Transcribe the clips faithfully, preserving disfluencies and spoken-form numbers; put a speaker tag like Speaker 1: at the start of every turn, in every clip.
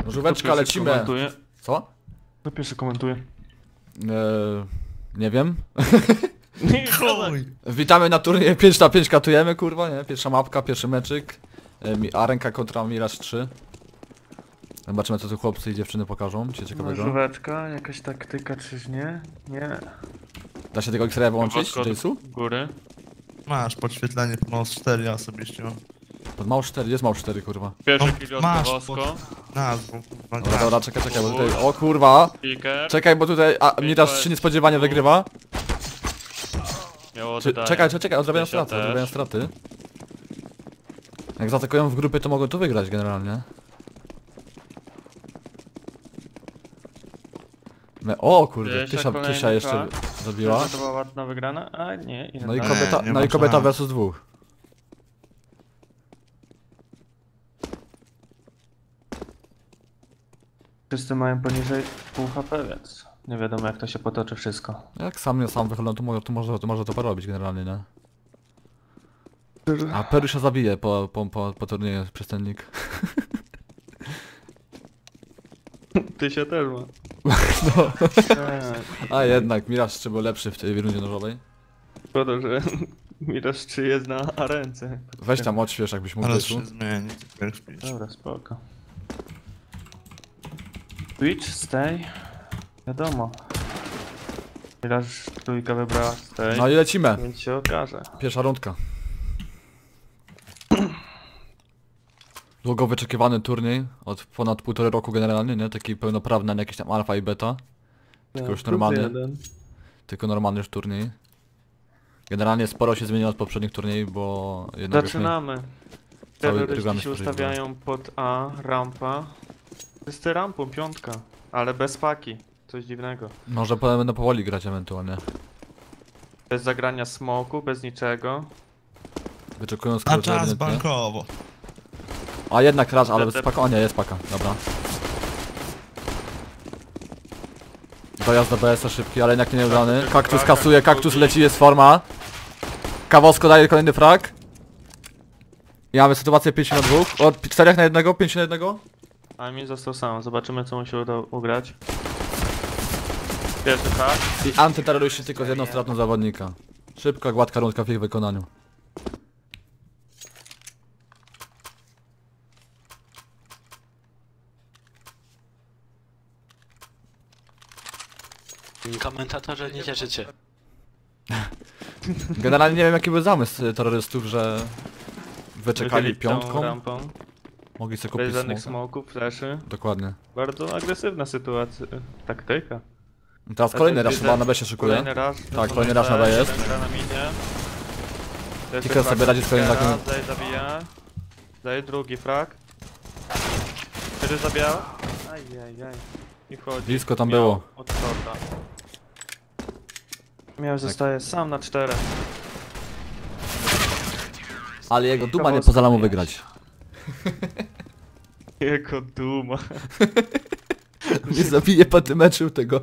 Speaker 1: Żółweczka, lecimy.
Speaker 2: Komentuje?
Speaker 1: Co?
Speaker 2: Kto pierwszy komentuje?
Speaker 1: Eee, nie wiem.
Speaker 2: Nie, chuj!
Speaker 1: Witamy na turnieju pięć na pięć, katujemy, kurwa, nie? Pierwsza mapka, pierwszy meczyk. Eee, Arenka kontra Mirage trzy. Zobaczymy, co tu chłopcy i dziewczyny pokażą. Cię ciekawego.
Speaker 2: Żółweczka, jakaś taktyka czyż nie? Nie.
Speaker 1: Da się tego X-raya wyłączyć, Jace'u?
Speaker 2: Góry.
Speaker 3: Masz podświetlenie po mouse cztery, ja osobiście mam.
Speaker 1: Pod mał cztery, jest mał cztery, kurwa.
Speaker 2: Pierwszy
Speaker 3: No,
Speaker 2: kill od
Speaker 3: masz,
Speaker 2: Wosko.
Speaker 3: Nazwą, kurwa.
Speaker 1: Dobra, dobra, czekaj, czekaj, bo tutaj... O kurwa!
Speaker 2: Piker.
Speaker 1: Czekaj, bo tutaj... A, Mirage trzy niespodziewanie wygrywa.
Speaker 2: Miało
Speaker 1: Czy,
Speaker 2: oddaję.
Speaker 1: czekaj, czekaj, czekaj, odrabiają
Speaker 2: Tysia
Speaker 1: straty,
Speaker 2: też.
Speaker 1: odrabiają straty. Jak zaatakują w grupy, to mogą tu wygrać generalnie. Me- O kurde,
Speaker 2: Tysia
Speaker 1: Tysia,
Speaker 2: kolejny
Speaker 1: Tysia jeszcze
Speaker 2: hak.
Speaker 1: zabiła.
Speaker 2: To była ładna wygrana? A nie, ile
Speaker 1: No i
Speaker 2: tak?
Speaker 1: kobieta,
Speaker 3: nie
Speaker 1: no i
Speaker 3: ma
Speaker 1: kobieta
Speaker 3: szans.
Speaker 1: versus dwóch.
Speaker 2: Wszyscy mają poniżej pół H P, więc nie wiadomo jak to się potoczy wszystko.
Speaker 1: Jak sam nie sam wychodzą, to może to, może, to, może to porobić generalnie, nie? A Peru się zabije po, po, po, po turnieju przez ten nick.
Speaker 2: Ty się też ma.
Speaker 1: No.
Speaker 2: Tak.
Speaker 1: A jednak, Mirage trzy był lepszy w tej rundzie nożowej.
Speaker 2: Szkoda, że Mirage trzy jest na arence.
Speaker 1: Weź tam odśwież, jakbyś mógł
Speaker 3: Ale
Speaker 1: być.
Speaker 3: się zmieni, jak śpisz.
Speaker 2: Dobra, spoko. Twitch, stay. Wiadomo. Mirage trójka wybrała stay,
Speaker 1: No i lecimy.
Speaker 2: więc się okaże.
Speaker 1: Pierwsza rundka. Długo wyczekiwany turniej, od ponad półtorej roku generalnie, nie? Taki pełnoprawny, a nie jakiś tam alfa i beta. Tylko już normalny,
Speaker 2: Jeden.
Speaker 1: tylko normalny już turniej. Generalnie sporo się zmieniło od poprzednich turniejów, bo jednak już nie...
Speaker 2: Zaczynamy.
Speaker 1: Cały
Speaker 2: Terroryści
Speaker 1: regulamin
Speaker 2: się
Speaker 1: stworzyli,
Speaker 2: ustawiają pod A, rampa. Wszyscy rampą, piątka. Ale bez paki. Coś dziwnego.
Speaker 1: Może po- będę powoli grać ewentualnie.
Speaker 2: Bez zagrania smoku, bez niczego.
Speaker 1: Wyczekując
Speaker 3: Na
Speaker 1: skrót
Speaker 3: czas
Speaker 1: ewidentnie.
Speaker 3: bankowo.
Speaker 1: A jednak raz, ale bez
Speaker 2: Te- te-
Speaker 1: paka. O nie, jest paka, dobra. Dojazd do B S a szybki, ale jednak nie nieudany. Kaktus kasuje, kaktus leci, jest forma. Kawosko daje kolejny frag. I mamy sytuację pięć na dwa. Od czterech na jednego, pięć na jednego.
Speaker 2: A mi został sam. Zobaczymy co mu się uda ugrać. Pierwszy hak.
Speaker 1: I antyterroryści tylko z jedną stratą zawodnika. Szybka, gładka rundka w ich wykonaniu.
Speaker 4: Komentatorze, nie cieszycie.
Speaker 1: Generalnie nie wiem jaki był zamysł terrorystów, że wyczekali
Speaker 2: Wychylić całą
Speaker 1: piątką.
Speaker 2: rampą.
Speaker 1: Mogli sobie
Speaker 2: Bez
Speaker 1: kupić
Speaker 2: żadnych
Speaker 1: smoka.
Speaker 2: smoków, fleszy.
Speaker 1: Dokładnie.
Speaker 2: Bardzo agresywna sytuacja. Taktyka.
Speaker 1: Teraz kolejny raz
Speaker 2: Widzę-
Speaker 1: chyba na B się szykuje.
Speaker 2: Kolejny raz.
Speaker 1: Tak, kolejny raz na B jest.
Speaker 2: Na minie.
Speaker 1: Kicker sobie radzi z kolejnym takim-
Speaker 2: Zaj zabija. Zaj drugi frag. Który zabijał? Ajajaj. I wchodzi.
Speaker 1: Blisko tam
Speaker 2: Miał
Speaker 1: było.
Speaker 2: Od shorta. Miał zostaje sam na czterech.
Speaker 1: Ale jego duma nie
Speaker 2: Kawałek
Speaker 1: pozwala mu
Speaker 2: zabijać.
Speaker 1: wygrać.
Speaker 2: Jego duma.
Speaker 1: Nie zabije po tym meczu tego.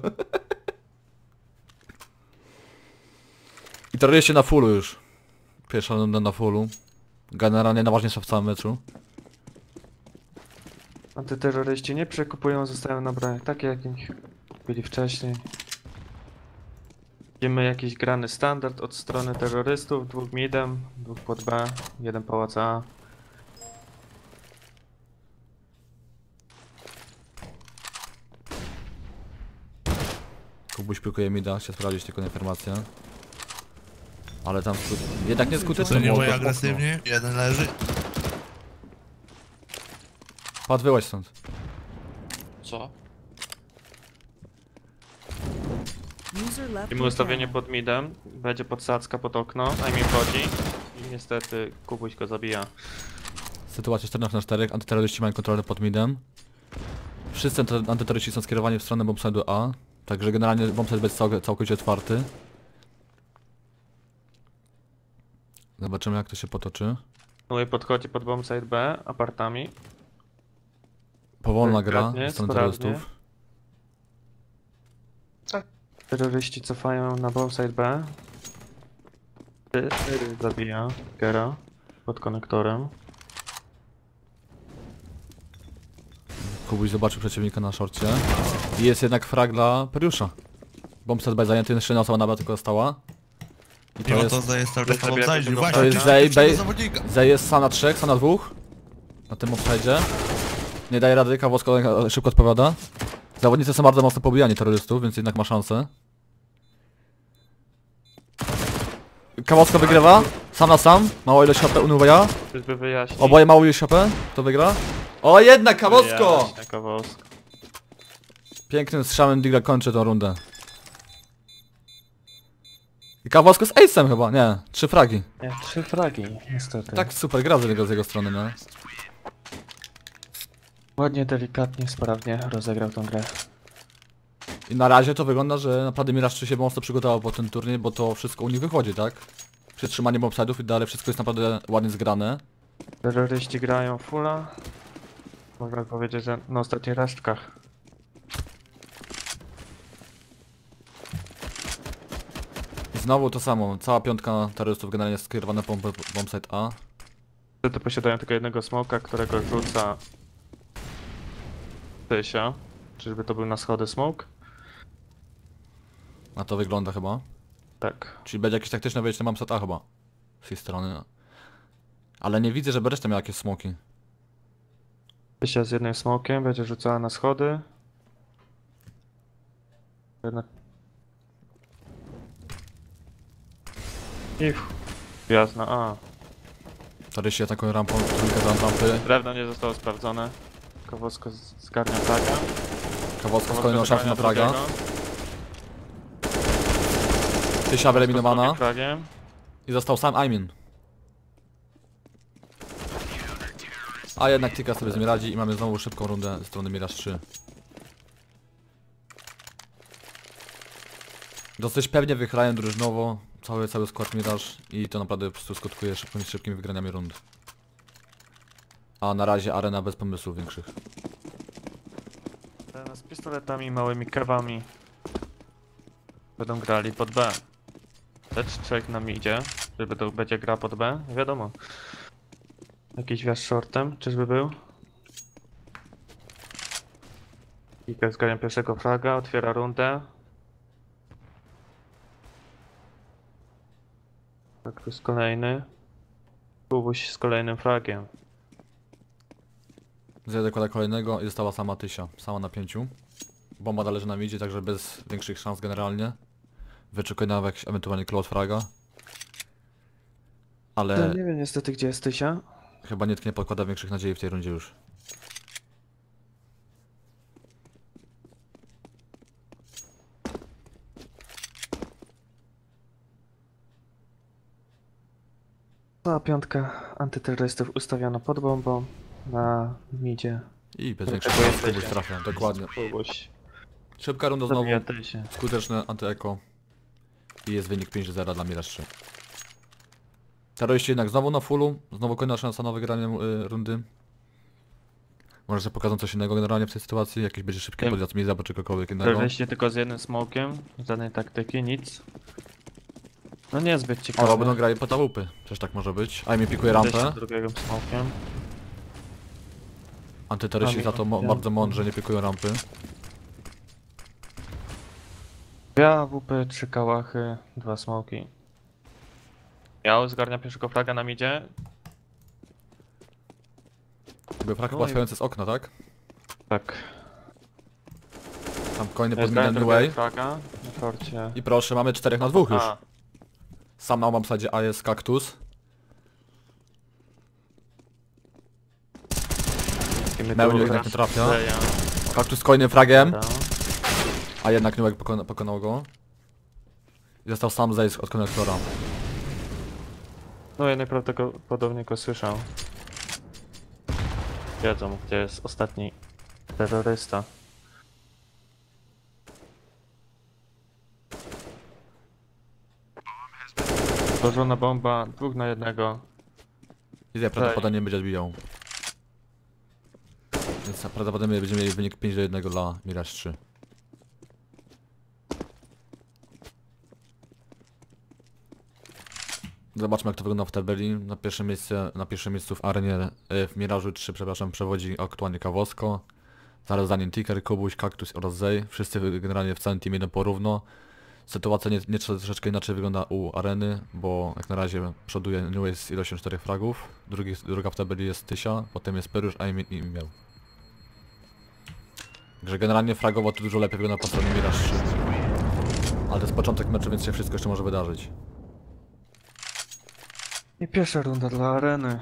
Speaker 1: I terroryści na fullu już. Pierwsza runda na fullu. Generalnie najważniejsza w całym meczu.
Speaker 2: Antyterroryści nie przekupują, zostają na broń. Takie jakimś byli wcześniej. Widzimy jakiś grany standard od strony terrorystów. Dwóch midem, dwóch pod B, jeden pałac A.
Speaker 1: Kubuś pilkuje mida, chcę sprawdzić tylko informację. Ale tam skut... jednak nie skutecznie.
Speaker 3: To nie
Speaker 1: było
Speaker 3: było
Speaker 1: to
Speaker 3: agresywnie, jeden leży.
Speaker 1: mocno. Padł, wyłaź stąd.
Speaker 4: Co?
Speaker 2: I ustawienie pod midem, będzie podsadzka pod okno, a mi wchodzi. I niestety Kubuś go zabija.
Speaker 1: Sytuacja czternaście na cztery, antyterroryści mają kontrolę pod midem. Wszyscy anty- antyterroryści są skierowani w stronę bombside'u A. Także generalnie bombside będzie cał całkowicie otwarty. Zobaczymy jak to się potoczy.
Speaker 2: No i podchodzi pod bombsite B, apartami.
Speaker 1: Powolna gra
Speaker 2: Delikatnie,
Speaker 1: ze strony
Speaker 2: sprawnie.
Speaker 1: terrorystów.
Speaker 2: Terroryści cofają na bombsite B. cztery zabija Gera pod konektorem.
Speaker 1: Kubuś zobaczył przeciwnika na szorcie. I jest jednak frag dla Periusza. Bombset B zajęty, jeszcze jedna osoba na B tylko została. I to
Speaker 3: Mimo
Speaker 1: jest...
Speaker 3: to Zej jest cały czas
Speaker 2: Sobie
Speaker 3: tam
Speaker 2: jakoś
Speaker 3: obsadził,
Speaker 2: tego
Speaker 3: właśnie.
Speaker 1: To jest
Speaker 3: tak,
Speaker 1: Zej,
Speaker 3: pierwszego
Speaker 1: Bej-
Speaker 3: zawodnika.
Speaker 1: Zej jest sam na trzech, sam na dwóch. Na tym obsadzie. Nie daje rady, Kawłosko szybko odpowiada. Zawodnicy są bardzo mocno pobijani terrorystów, więc jednak ma szansę. Kawłosko wygrywa, sam na sam, mało ilość H P Unuweja.
Speaker 2: Czyżby wyjaśnić?
Speaker 1: Oboje mało ilość H P, to wygra. O jednak Kawłosko!
Speaker 2: Wyjaśnia Kawalsko.
Speaker 1: Pięknym strzałem Digla kończy tą rundę. I Kawłosko z ace'em chyba, nie, trzy fragi.
Speaker 2: Nie, trzy fragi, niestety.
Speaker 1: Tak super gra z jego, z jego strony, nie?
Speaker 2: Ładnie, delikatnie, sprawnie rozegrał tą grę.
Speaker 1: I na razie to wygląda, że naprawdę Mirage trzy się mocno przygotował po ten turniej, bo to wszystko u nich wychodzi, tak? Przetrzymanie bombside'ów i dalej wszystko jest naprawdę ładnie zgrane.
Speaker 2: Terroryści grają fulla. Można powiedzieć, że na ostatnich resztkach.
Speaker 1: I znowu to samo, cała piątka terrorystów generalnie jest skierowana po bomb- bombsite A.
Speaker 2: Wtedy posiadają tylko jednego smoka, którego rzuca Tysia. Czyżby to był na schody smoke?
Speaker 1: Na to wygląda chyba.
Speaker 2: Tak.
Speaker 1: Czyli będzie jakieś taktyczne wejście na bombsite A chyba. Z tej strony. Ale nie widzę, żeby reszta miała jakieś smoki.
Speaker 2: Tysia z jednym smokiem będzie rzucała na schody. Jedna... I wjazd na A.
Speaker 1: Terroryści atakują rampą, trójkę za rampy.
Speaker 2: Drewno nie zostało sprawdzone. Kowalsko z- zgarnia Praga.
Speaker 1: Kawałsko z kolejną szansą na Praga.
Speaker 2: drugiego.
Speaker 1: Tysia wyeliminowana.
Speaker 2: Pragiem.
Speaker 1: I został sam Aimin. A jednak Tika sobie z nim radzi i mamy znowu szybką rundę ze strony Mirage trzy. Dosyć pewnie wychylają drużynowo cały, cały skład Mirage i to naprawdę po prostu skutkuje szybkimi, szybkimi wygraniami rund. A na razie arena bez pomysłów większych.
Speaker 2: Z pistoletami, małymi kewami będą grali pod B. Lecz trzech nam idzie, żeby to będzie gra pod B, nie wiadomo. Jakiś wjazd shortem, czyżby był? Kika zgarnia pierwszego fraga, otwiera rundę. Tak, tu jest kolejny. Kubuś z kolejnym fragiem.
Speaker 1: Zjadę kłada kolejnego i została sama Tysia, sama na pięciu. Bomba należy nam idzie, także bez większych szans generalnie. Wyczekuję na jakiś ewentualnie close fraga. Ale
Speaker 2: Ja nie wiem niestety gdzie jest Tysia.
Speaker 1: chyba nikt nie podkłada większych nadziei w tej rundzie już.
Speaker 2: Cała piątka antyterrorystów ustawiona pod bombą na midzie.
Speaker 1: I bez
Speaker 2: Dlaczego
Speaker 1: większych szans
Speaker 2: jesteście?
Speaker 1: Kubuś trafia, dokładnie.
Speaker 2: Kubuś.
Speaker 1: Szybka runda znowu,
Speaker 2: Zabija Tysię.
Speaker 1: skuteczne antyeko. I jest wynik pięć do zera dla Mirage trzy. Terroryści jednak znowu na fullu, znowu kolejna szansa na wygranie y, rundy. Może sobie pokażą coś innego generalnie w tej sytuacji, jakiś będzie szybki
Speaker 2: Wiem.
Speaker 1: podjazd Miza, czy cokolwiek innego.
Speaker 2: Terroryści tylko z jednym smokiem, żadnej taktyki, nic. No niezbyt ciekawe.
Speaker 1: O, będą grali po tałupy, przecież tak może być. A mi pikuje
Speaker 2: Podejście
Speaker 1: rampę.
Speaker 2: z drugim smokiem.
Speaker 1: Antyterroryści za to mo
Speaker 2: Ja-
Speaker 1: bardzo mądrze nie pikują rampy.
Speaker 2: Dwie A W P, trzy kałachy, dwa smoki. Miał zgarnia pierwszego flaga na midzie.
Speaker 1: Jakby frak
Speaker 2: No
Speaker 1: chyba
Speaker 2: i-
Speaker 1: stojący z okna, tak?
Speaker 2: Tak.
Speaker 1: Tam kolejny
Speaker 2: Zgarnia
Speaker 1: podmieniony
Speaker 2: drugiego
Speaker 1: way.
Speaker 2: flaga na forcie.
Speaker 1: I proszę, mamy czterech na dwóch już.
Speaker 2: A,
Speaker 1: Sam na mam sadzie A jest kaktus.
Speaker 2: i my
Speaker 1: Mełniu
Speaker 2: tu
Speaker 1: jednak nie trafia.
Speaker 2: Zeja.
Speaker 1: Kaktus z kolejnym fragiem.
Speaker 2: Dobra.
Speaker 1: A jednak Newek pokona pokonał go. I został sam zejść od konektora.
Speaker 2: No ja najprawdopodobniej go słyszał. Wiedzą gdzie jest ostatni terrorysta. Złożona bomba, dwóch na jednego.
Speaker 1: I ja prawdopodobnie będzie odbijał. Więc prawdopodobnie będziemy mieli wynik pięć do jednego dla Mirage trzy. Zobaczmy jak to wygląda w tabeli. Na pierwszym miejscu, na pierwszym miejscu w arenie, e, w Mirażu trzy, przepraszam, przewodzi aktualnie Kawłosko. Zaraz za nim Ticker, Kubuś, Kaktus oraz Zej. Wszyscy generalnie w całym teamie idą porówno. Sytuacja nie, nie troszeczkę inaczej wygląda u Areny, bo jak na razie przoduje New z ilością czterech fragów. Drugi, druga w tabeli jest Tysia, potem jest Perusz, a i miał. Także generalnie fragowo to dużo lepiej wygląda po stronie Mirage trzy. Ale to jest początek meczu, więc się wszystko jeszcze może wydarzyć.
Speaker 2: I pierwsza runda dla Areny.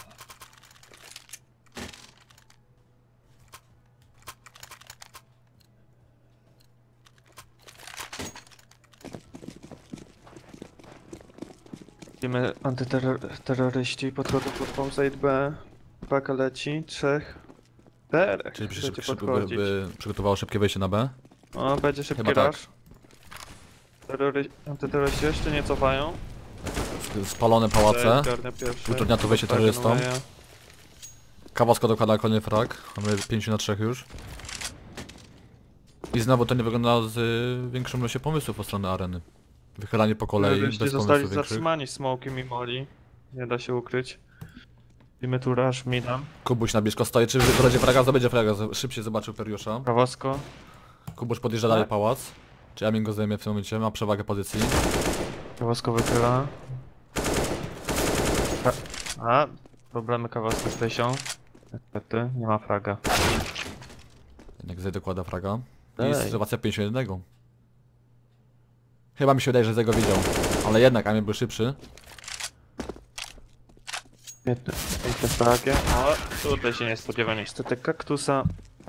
Speaker 2: Widzimy antyterroryści podchodzą pod bombsite B. Paka leci, trzech, czterech.
Speaker 1: Czyli przy,
Speaker 2: Będziecie
Speaker 1: szyb, by,
Speaker 2: podchodzić.
Speaker 1: by przygotowało szybkie wejście na B.
Speaker 2: O, będzie szybki
Speaker 1: Chyba tak.
Speaker 2: rush. Terrory... Antyterroryści jeszcze nie cofają.
Speaker 1: Spalone pałace.
Speaker 2: Zgarnia pierwszy.
Speaker 1: Utrudnia to wejście terrorystom. Kawasko dokłada kolejny frag. Mamy pięć na trzech już. I znowu to nie wygląda z y, większą ilością pomysłów po strony Areny. Wychylanie po kolei,
Speaker 2: Terroryści
Speaker 1: bez
Speaker 2: zostali
Speaker 1: pomysłów większych.
Speaker 2: zatrzymani smokiem i moli. Nie da się ukryć. Widzimy tu rush midam.
Speaker 1: Kubuś na blisko stoi, czy będzie fraga? Zabędzie fraga, szybciej zobaczył Periusza.
Speaker 2: Prawasko.
Speaker 1: Kubuś podjeżdża dalej pałac. Czy Amin go zajmie w tym momencie, ma przewagę pozycji.
Speaker 2: Prawasko wychyla. A, problemy Kawasko z Tysią. Niestety, nie ma fraga.
Speaker 1: Jednak Zej dokłada fraga. I
Speaker 2: Ej.
Speaker 1: sytuacja pięć jeden. Chyba mi się wydaje, że Zej go widział. Ale jednak Amin był szybszy.
Speaker 2: Piękne fragiem. O, tutaj się nie spodziewa niestety Kaktusa.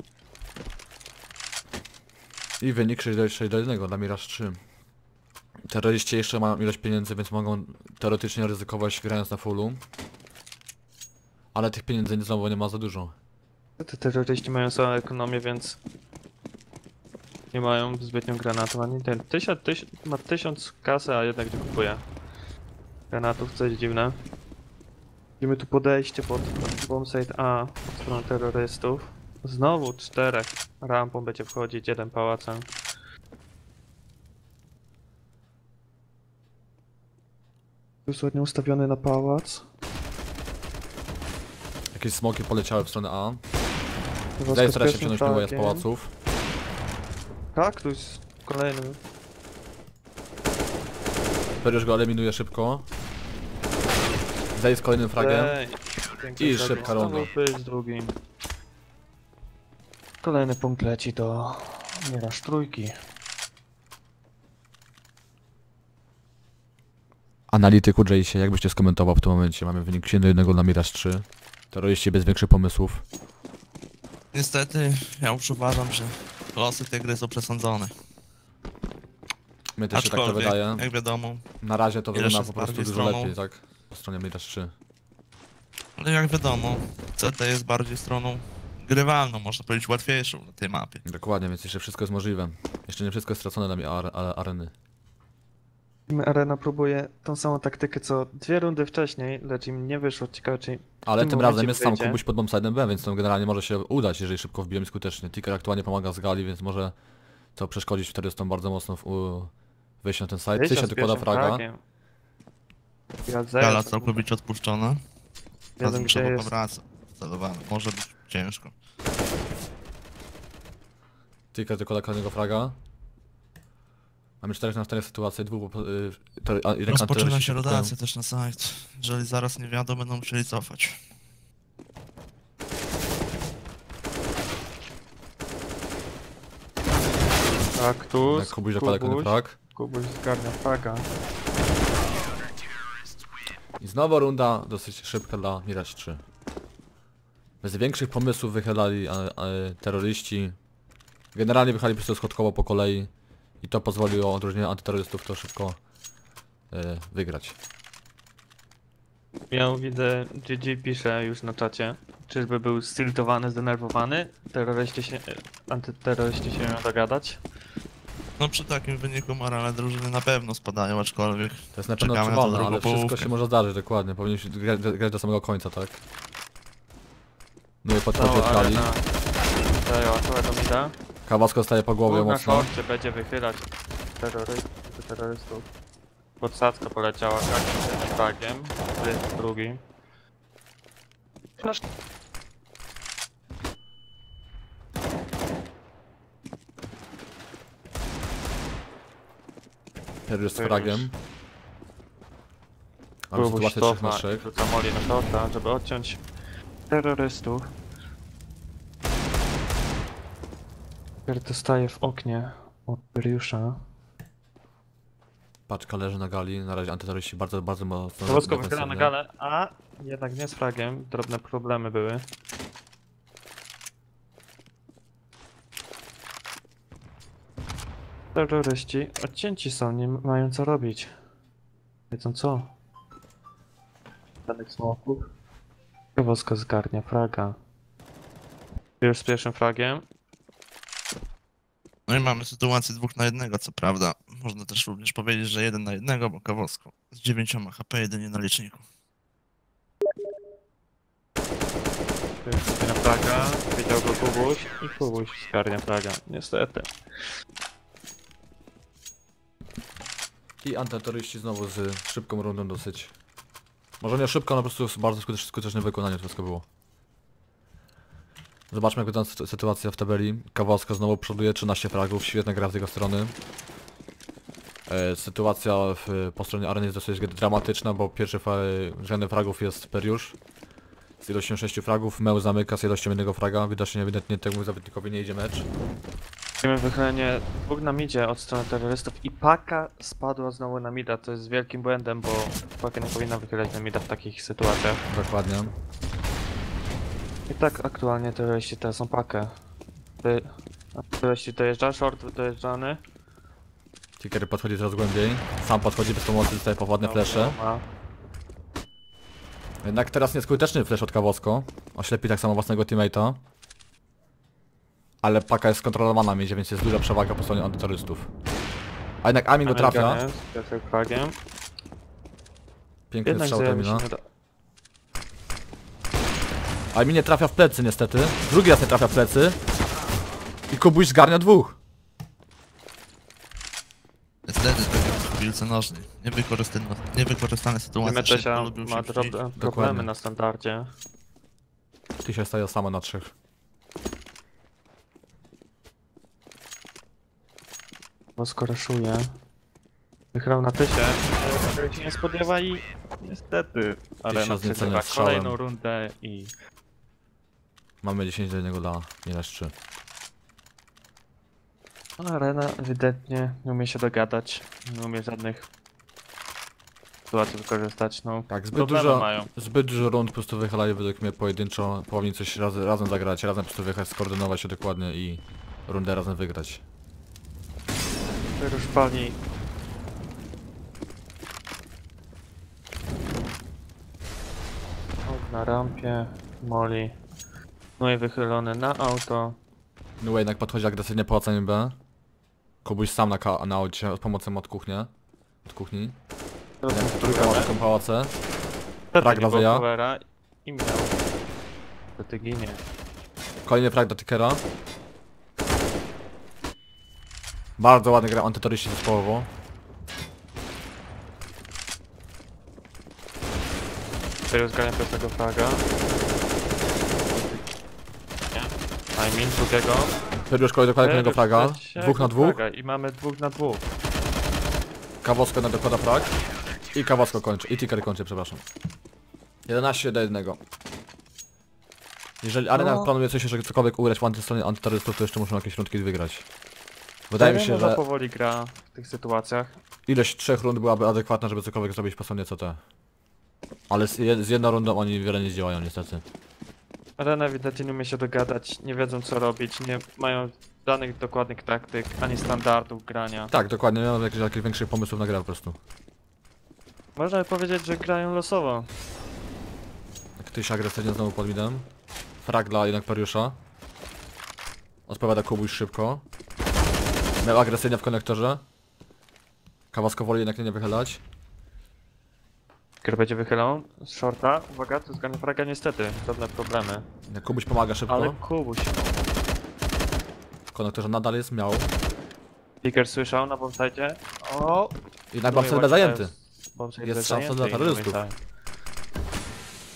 Speaker 1: I wynik sześć do jednego dla Mirage trzy. Terroryści jeszcze mają ilość pieniędzy, więc mogą teoretycznie ryzykować grając na fullu. Ale tych pieniędzy znowu nie ma za dużo.
Speaker 2: Te terroryści mają samą ekonomię, więc nie mają zbytnio granatów, ani ten tysiąc, tyś, ma tysiąc kasy, a jednak nie kupuje granatów, coś dziwne. Widzimy tu podejście pod bombsite A w stronę terrorystów. Znowu czterech rampą będzie wchodzić, jeden pałacem. Jest ładnie ustawiony na pałac.
Speaker 1: Jakieś smoki poleciały w stronę A.
Speaker 2: Chyba
Speaker 1: Zdaje
Speaker 2: z
Speaker 1: stara się
Speaker 2: pierwszym
Speaker 1: wciągnąć Nowaja z
Speaker 2: fragiem.
Speaker 1: pałaców.
Speaker 2: Kaktus kolejny.
Speaker 1: Periusz go eliminuje szybko. Zej z kolejnym fragiem.
Speaker 2: Ej, piękny
Speaker 1: I
Speaker 2: frag.
Speaker 1: szybka runda.
Speaker 2: Znowu pyl z drugim. Kolejny punkt leci do Mirage trójki.
Speaker 1: Analityku Jaysie, jak byście skomentował w tym momencie? Mamy wynik jeden do jednego na Mirage trzy. Terroryści bez większych pomysłów.
Speaker 3: Niestety, ja już uważam, że losy tej gry są przesądzone.
Speaker 1: Mnie też się tak to
Speaker 3: Aczkolwiek,
Speaker 1: wydaje.
Speaker 3: jak wiadomo,
Speaker 1: Na razie to
Speaker 3: Ile
Speaker 1: wygląda
Speaker 3: jest
Speaker 1: po prostu
Speaker 3: bardziej
Speaker 1: dużo
Speaker 3: stroną?
Speaker 1: lepiej, tak? Po stronie Mirage trzy.
Speaker 3: ale jak wiadomo, C T jest bardziej stroną grywalną, można powiedzieć łatwiejszą na tej mapie.
Speaker 1: Dokładnie, więc jeszcze wszystko jest możliwe. Jeszcze nie wszystko jest stracone dla mnie ar ar areny.
Speaker 2: Arena próbuje tą samą taktykę co dwie rundy wcześniej, lecz im nie wyszło. Ciekawe czy
Speaker 1: Ale
Speaker 2: tym
Speaker 1: tym
Speaker 2: momencie
Speaker 1: razem jest sam
Speaker 2: wyjdzie.
Speaker 1: Kubuś pod bombside'em B, więc to generalnie może się udać, jeżeli szybko wbijemy skutecznie. Ticker aktualnie pomaga z gali, więc może to przeszkodzić terrorystom bardzo mocno w u... wejściu na ten site.
Speaker 2: Tysia
Speaker 1: Tysia
Speaker 2: z
Speaker 1: dokłada
Speaker 2: pierwszym
Speaker 1: fraga.
Speaker 2: fragiem. Ja
Speaker 3: Gala
Speaker 2: zero,
Speaker 3: całkowicie odpuszczona.
Speaker 2: wiedzą
Speaker 3: Razem
Speaker 2: gdzie
Speaker 3: trzeba
Speaker 2: jest.
Speaker 3: powracać. Celowane. Może być ciężko.
Speaker 1: Ticker dokłada kolejnego fraga. Mamy czterech na czterech sytuację, dwóch... Yy, to, a, jeden
Speaker 3: Rozpoczyna
Speaker 1: terroryści
Speaker 3: się
Speaker 1: blokują.
Speaker 3: rotacja też na site. Jeżeli zaraz nie wiadomo, będą musieli cofać.
Speaker 2: Kaktus,
Speaker 1: Kubuś dokłada kolejny
Speaker 2: Kubuś,
Speaker 1: frag.
Speaker 2: Kubuś zgarnia fraga.
Speaker 1: I znowu runda dosyć szybka dla Mirage trzy. Bez większych pomysłów wychylali a, a, terroryści. Generalnie wychylali po prostu schodkowo po kolei. I to pozwoliło odróżnieniu antyterrorystów to szybko e, wygrać.
Speaker 2: Ja widzę, G G pisze już na czacie. Czyżby był stiltowany, zdenerwowany? Terroryści się, antyterroryści się miał dogadać?
Speaker 3: No przy takim wyniku morale drużyny na pewno spadają, aczkolwiek
Speaker 1: To jest na pewno
Speaker 3: czekamy na tą
Speaker 1: odczuwalne,
Speaker 3: drugą
Speaker 1: ale wszystko
Speaker 3: połówkę.
Speaker 1: się może zdarzyć, dokładnie. Powinniśmy grać, grać do samego końca, tak? No i podchodzi od
Speaker 2: ale
Speaker 1: Kali.
Speaker 2: na... Zajęła całego mida.
Speaker 1: Kawasko staje po głowie
Speaker 2: Na
Speaker 1: mocno.
Speaker 2: szorcie będzie wychylać terrory... terrorystów. Podsadzka poleciała kaktusem i fragiem. To jest drugi.
Speaker 1: Perry z
Speaker 2: Perry
Speaker 1: fragiem.
Speaker 2: już.
Speaker 1: Mamy
Speaker 2: Próbuj
Speaker 1: sytuację trzech na
Speaker 2: stopa i
Speaker 1: trzech.
Speaker 2: rzuca moli na shorta, żeby odciąć terrorystów. Perry dostaje w oknie od Periusza.
Speaker 1: Paczka leży na gali, na razie antyterroryści bardzo, bardzo mocno
Speaker 2: Wosko wychyla na
Speaker 1: defensywnie.
Speaker 2: galę, a jednak nie z fragiem, drobne problemy były. Terroryści odcięci są, nie mają co robić. Wiedzą co? Żadnych smoków. Wosko zgarnia fraga. Już z pierwszym fragiem.
Speaker 3: No i mamy sytuację dwóch na jednego, co prawda. Można też również powiedzieć, że jeden na jednego, bo Kawosko z dziewięcioma H P jedynie na liczniku.
Speaker 2: Już zgarnia fraga. Widział go Kubuś i Kubuś zgarnia fraga. Niestety.
Speaker 1: I antyterroryści znowu z szybką rundą dosyć. Może nie szybko, ale po prostu bardzo skutecz, skuteczne wykonanie to wszystko było. Zobaczmy jak wygląda sy- sytuacja w tabeli. Kawałska znowu przoduje, trzynaście fragów, świetna gra z jego strony. E, sytuacja w, po stronie areny jest dosyć dramatyczna, bo pierwszy fa rzędem fragów jest Periusz. Z ilością sześciu fragów, Meu zamyka z ilością jednego fraga, widocznie ewidentnie temu zawodnikowi nie idzie mecz.
Speaker 2: Widzimy wychylenie dwóch na midzie od strony terrorystów i Paka spadła znowu na mida. To jest wielkim błędem, bo Paka nie powinna wychylać na mida w takich sytuacjach.
Speaker 1: Dokładnie.
Speaker 2: I tak aktualnie terroryści teraz są Pakę. Ty... Terroryści dojeżdża, short dojeżdżany.
Speaker 1: Tickery podchodzi coraz głębiej, sam podchodzi bez pomocy, dostaje powodne flesze.
Speaker 2: Ma.
Speaker 1: Jednak teraz nieskuteczny flash od Kawosko. Oślepi tak samo własnego teammate'a. Ale paka jest skontrolowana mieć, więc jest duża przewaga po stronie antyterrorystów. A jednak Amin go trafia.
Speaker 2: Amerykanie z pierwszym fragiem.
Speaker 1: Piękny
Speaker 2: Jednak
Speaker 1: strzał
Speaker 2: zajęły się
Speaker 1: Temina.
Speaker 2: nie da-
Speaker 1: Amin nie trafia w plecy niestety. Drugi raz nie trafia w plecy. I Kubuś zgarnia dwóch.
Speaker 3: Niestety, tak jak w piłce nożnej. Niewykorzystane, niewykorzystane sytuacje
Speaker 2: Dymetesia
Speaker 3: szybko lubią
Speaker 2: ma
Speaker 3: się
Speaker 2: drobne
Speaker 3: wrócić.
Speaker 2: problemy
Speaker 1: Dokładnie.
Speaker 2: na standardzie.
Speaker 1: Ty się staje sama na trzech.
Speaker 2: Wosko raszuje. Wychrał na tysie. Tego się nie spodziewa i niestety. Ale
Speaker 1: Tysia
Speaker 2: no
Speaker 1: zniecenia
Speaker 2: przegrywa
Speaker 1: strzałem.
Speaker 2: kolejną rundę i
Speaker 1: Mamy dziesięć do niego dla Mielasz trzy.
Speaker 2: no, Arena ewidentnie nie umie się dogadać. Nie umie żadnych sytuacji wykorzystać. No,
Speaker 1: Tak, zbyt
Speaker 2: problemy
Speaker 1: dużo,
Speaker 2: mają.
Speaker 1: zbyt dużo rund po prostu wychylali według mnie pojedynczo. Powinni coś raz, razem zagrać, razem po prostu wyjechać, skoordynować się dokładnie i rundę razem wygrać.
Speaker 2: Już pali. O, na rampie. Moli. No i wychylony na auto.
Speaker 1: No jednak podchodzi agresywnie po ocenie B. Kubuś sam na, ka- na aucie z pomocą od kuchni. Od kuchni.
Speaker 2: Teraz
Speaker 1: Jak
Speaker 2: mu
Speaker 1: trójka ma
Speaker 2: wpływamy.
Speaker 1: taką pałacę.
Speaker 2: Wtedy
Speaker 1: Frag
Speaker 2: nie
Speaker 1: dla
Speaker 2: było
Speaker 1: Zeja.
Speaker 2: powera i miał. To ty ginie.
Speaker 1: Kolejny frag dla Tickera. Bardzo ładny gra antyterroryści zespołowo.
Speaker 2: Teraz zgarnia pierwszego fraga. I mean drugiego.
Speaker 1: Periusz kolej dokłada kolejnego fraga.
Speaker 2: Trzeciego
Speaker 1: Dwóch na dwóch.
Speaker 2: fraga I mamy dwóch na dwóch.
Speaker 1: Kawosko na dokłada frag. I Kawosko kończy. I Ticker kończy, przepraszam. jedenaście do jednego. Jeżeli Arena
Speaker 2: No.
Speaker 1: planuje coś jeszcze cokolwiek ugrać w antystronie antyterrorystów, to jeszcze muszą jakieś rundki wygrać. Wydaje mi się,
Speaker 2: Arena
Speaker 1: że
Speaker 2: powoli gra w tych sytuacjach.
Speaker 1: ilość trzech rund byłaby adekwatna, żeby cokolwiek zrobić po stronie C T. Ale z, je- z jedną rundą oni wiele nie zdziałają niestety.
Speaker 2: Arena ewidentnie nie umie się dogadać, nie wiedzą co robić, nie mają żadnych dokładnych taktyk, ani standardów grania.
Speaker 1: Tak, dokładnie, nie mam jakichś, jakichś większych pomysłów na grę po prostu.
Speaker 2: Można by powiedzieć, że grają losowo.
Speaker 1: Ktoś agresywnie znowu pod midem. Frag dla jednak Periusza. Odpowiada Kubuś szybko. Miał agresywnie w konektorze. Kawasko woli jednak nie, nie wychylać.
Speaker 2: Gry będzie wychylał z shorta. Uwaga, to zgarnia fraga niestety, żadne problemy.
Speaker 1: Kubuś pomaga szybko.
Speaker 2: Ale Kubuś.
Speaker 1: W konektorze nadal jest, miał.
Speaker 2: Picker słyszał na bombsite. O!
Speaker 1: Jednak
Speaker 2: No
Speaker 1: mam
Speaker 2: i
Speaker 1: sobie
Speaker 2: właśnie
Speaker 1: zajęty.
Speaker 2: jest bombsite
Speaker 1: Jest
Speaker 2: jest
Speaker 1: szansa
Speaker 2: zajęty
Speaker 1: dla
Speaker 2: i
Speaker 1: terrorystów.
Speaker 2: mamy time.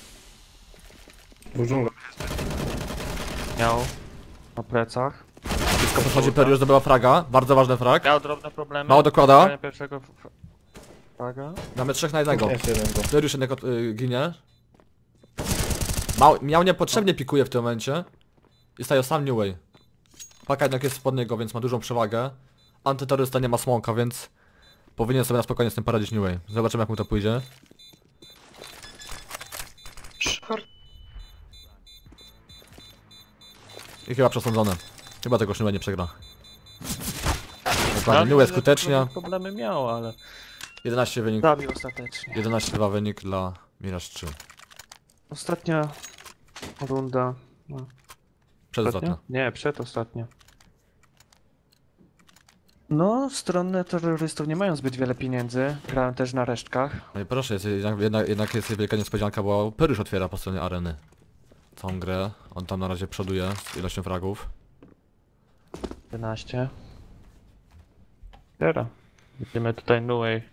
Speaker 2: Miał na plecach.
Speaker 1: Wszystko podchodzi, Periusz zdobyła fraga, bardzo ważny frag.
Speaker 2: Miał drobne problemy.
Speaker 1: Mało dokłada.
Speaker 2: Szukanie pierwszego f- f- fraga.
Speaker 1: Mamy trzech na jednego.
Speaker 5: Jest jeden go.
Speaker 1: Periusz jednego y, ginie. Mał, miał niepotrzebnie pikuje w tym momencie. I staje sam New Way. Paka jednak jest spod niego, więc ma dużą przewagę. Antyterrorysta nie ma smoka, więc powinien sobie na spokojnie z tym poradzić New Way. Zobaczymy jak mu to pójdzie. I chyba przesądzone. Chyba tego New Way nie przegra. Dokładnie, New Way skutecznie.
Speaker 2: Problemy miał, ale
Speaker 1: jedenaście wynik.
Speaker 2: zabił ostatecznie.
Speaker 1: jedenaście dwa wynik dla Mirage trzy.
Speaker 2: Ostatnia runda. No.
Speaker 1: Przedostatnia.
Speaker 2: Nie, przedostatnia. No, stronne terrorystów nie mają zbyt wiele pieniędzy. Grają też na resztkach.
Speaker 1: No i proszę, jest jednak, jednak, jednak jest wielka niespodzianka, bo Periusz otwiera po stronie areny całą grę. On tam na razie przoduje z ilością fragów.
Speaker 2: jedenaście. Teraz. Widzimy tutaj Nuey.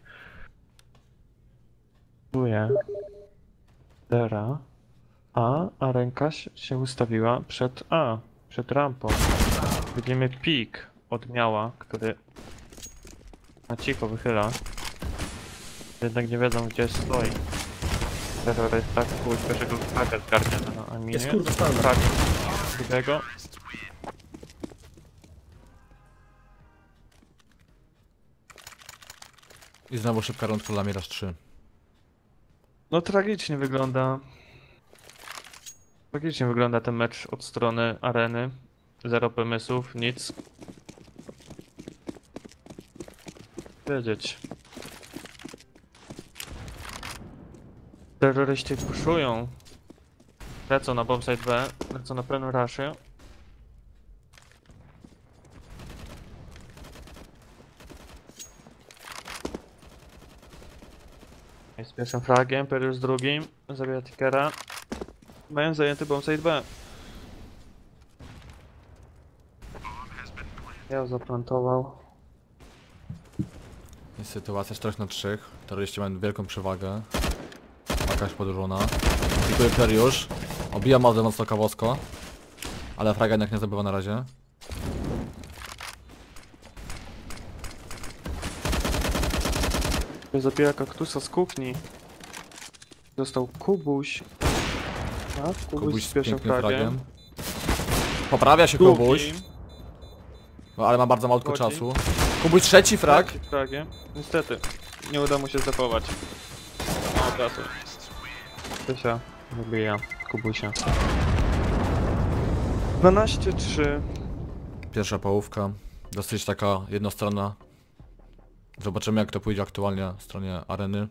Speaker 2: Nuey. Teraz. A, a ręka się- się ustawiła przed A, przed rampą. Widzimy pik od Miała, który na cicho wychyla. Jednak nie wiedzą gdzie stoi. Terrorysta pójść pierwszego fraga zgarnia na Aminie.
Speaker 5: Jest kurwa stan.
Speaker 2: Frag drugiego.
Speaker 1: I znowu szybka rundka dla Mirage trzy.
Speaker 2: No tragicznie wygląda. Tragicznie wygląda ten mecz od strony areny. Zero pomysłów, nic. Wiedzieć. Terroryści puszują. Lecą na bombsite B, lecą na pełnym rushie. Jest pierwszym fragiem, Periusz z drugim. Zabija Tickera. Mają zajęty bombsite B. Ja zaplantował.
Speaker 1: Jest sytuacja cztery na trzy. Terroryści mają wielką przewagę. Jakaś podróżona. Pikuje Periusz. Obija bardzo mocno Kawosko. Ale fraga jednak nie zdobywa na razie.
Speaker 2: Zabija kaktusa z kuchni. Został Kubuś. Tak, Kubuś,
Speaker 1: Kubuś
Speaker 2: z
Speaker 1: z
Speaker 2: pierwszym
Speaker 1: pięknym
Speaker 2: fragiem.
Speaker 1: fragiem. Poprawia się
Speaker 2: Drugi.
Speaker 1: Kubuś. No, ale ma bardzo mało
Speaker 2: Wchodzi.
Speaker 1: czasu. Kubuś trzeci frag.
Speaker 2: Trzeci fragiem. Niestety, nie uda mu się zachować. Mało czasu. Krysia zabija Kubusia. dwanaście trzy.
Speaker 1: Pierwsza połówka. Dosyć taka jednostronna. Zobaczymy jak to pójdzie aktualnie w stronie areny.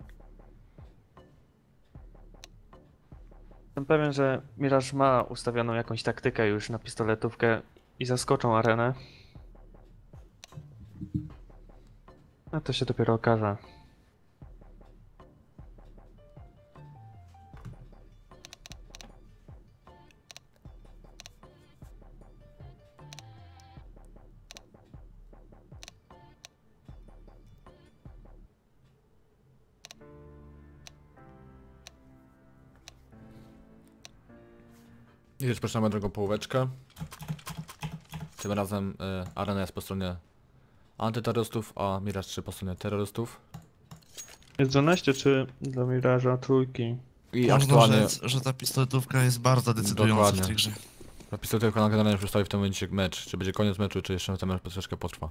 Speaker 2: Jestem pewien, że Mirage ma ustawioną jakąś taktykę już na pistoletówkę i zaskoczą arenę. A to się dopiero okaże.
Speaker 1: I rozpoczynamy drugą połóweczkę. Tym razem y, arena jest po stronie antyterrorystów, a Mirage trzy po stronie terrorystów.
Speaker 2: Jest dwanaście trzy dla Mirage'a trójki.
Speaker 1: I
Speaker 3: Można
Speaker 1: aktualnie
Speaker 3: rzec, że ta pistoletówka jest bardzo decydująca
Speaker 1: Dokładnie.
Speaker 3: w tej grze.
Speaker 1: napisał tylko na generalnie przedstawi w tym momencie mecz. Czy będzie koniec meczu, czy jeszcze ten mecz troszeczkę potrwa.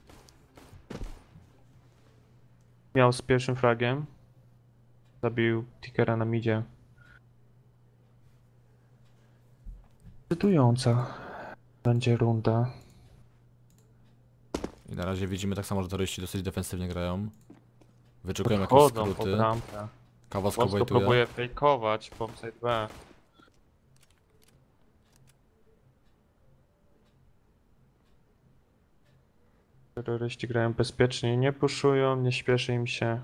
Speaker 2: Miał z pierwszym fragiem. Zabił Tickera na midzie. Decydująca będzie runda.
Speaker 1: I na razie widzimy tak samo, że terroryści dosyć defensywnie grają. Wyczekują jakieś
Speaker 2: Podchodzą pod
Speaker 1: skróty.
Speaker 2: rampę.
Speaker 1: Kawosko
Speaker 2: Mocno
Speaker 1: wejtuje.
Speaker 2: próbuje fejkować bombsite B. Terroryści grają bezpiecznie, nie puszują, nie śpieszy im się.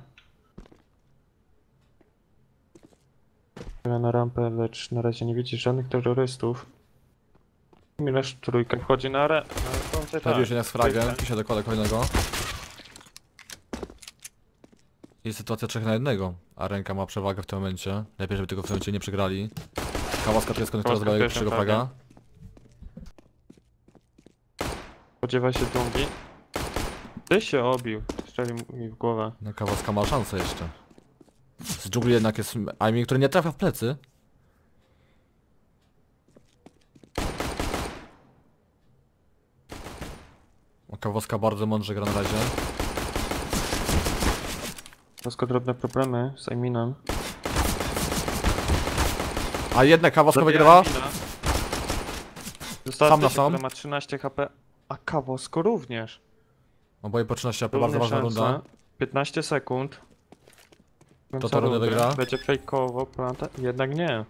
Speaker 2: Gra na rampę, lecz na razie nie widzi żadnych terrorystów. Mirage trójka wchodzi na re... na bombsite A.
Speaker 1: Periusz jednak z fragiem, pisze dokłada kolejnego. Jest sytuacja trzech na jednego, a ręka ma przewagę w tym momencie. Lepiej, żeby tego w tym momencie nie przegrali. Kałaska to jest konektor
Speaker 2: Kałaska
Speaker 1: zdobywa
Speaker 2: pierwszym
Speaker 1: pierwszego fraga.
Speaker 2: Spodziewaj się dżungli. Ty się obił, strzelił mi w głowę.
Speaker 1: No Kawałka ma szansę jeszcze. Z dżungli jednak jest Aimee, który nie trafia w plecy. Kawałka bardzo mądrze gra na razie.
Speaker 2: Troszkę drobne problemy z Aiminem.
Speaker 1: A jednak Kawałka wygrywa.
Speaker 2: Została
Speaker 1: Sam na sam.
Speaker 2: ma trzynaście H P, a Kawosko również.
Speaker 1: Oboje po trzynaście H P, bardzo
Speaker 2: Równie
Speaker 1: ważna
Speaker 2: szansa.
Speaker 1: runda.
Speaker 2: piętnaście sekund.
Speaker 1: To to rundę wygra?
Speaker 2: Będzie fejkowo, planta? Jednak nie.